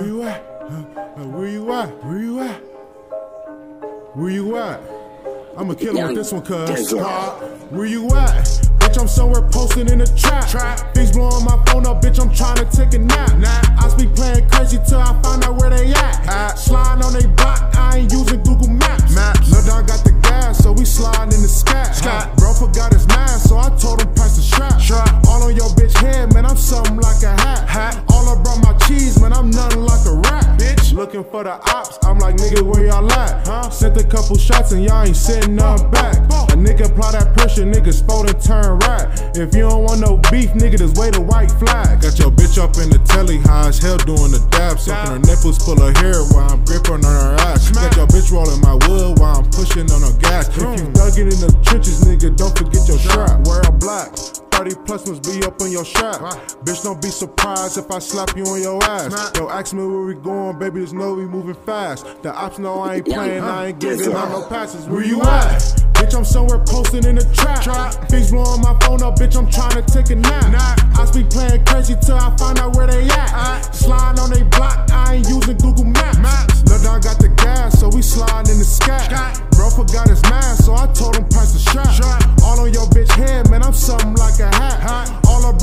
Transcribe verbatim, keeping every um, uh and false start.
Where you at? Where you at? Where you at? Where you at? I'ma kill him with this one, cuz. Where you at? Bitch, I'm somewhere posted in the trap. trap. Things blowing my phone up, bitch, I'm trying to take a nap. Nah. I speak playing crazy till I find out where they at. at. Sliding on they block, I ain't using Google Maps. Maps. Lil' Don got the gas, so we sliding in the scat. scat. Bro forgot his mask, so I told him pass the strap. strap. All on your bitch head, man, I'm something like a hat. hat. All I brought my cheese, man, I'm nothing like a rat. Bitch, looking for the ops, I'm like, nigga, where y'all at? Huh? Sent a couple shots and y'all ain't sitting none back. A nigga apply that pressure, niggas fold and turn right. If you don't want no beef, nigga, just wave a white flag. Got your bitch up in the telly, high as hell doing the dab. Sucking her nipples full of hair while I'm gripping on her ass. Got your bitch rolling my wood while I'm pushing on her gas. If you dug it in the trenches, nigga, don't forget your strap. Wear a black. thirty plus must be up on your strap. Bitch, don't be surprised if I slap you on your ass. Yo, ask me where we going, baby, just know we moving fast. The ops know I ain't playing, I ain't giving out no passes. Where you at? Bitch, I'm somewhere posted in the trap. trap. Things blowing my phone up, bitch, I'm trying to take a nap. Nah. I speak playing crazy till I find out where they at. Uh. Sliding on they block, I ain't using Google Maps. Maps. Lil' Don got the gas, so we slide in the scat. scat. Bro forgot his mask, so I told him pass the strap. strap. All on your bitch head, man, I'm something like a hat. hat. All I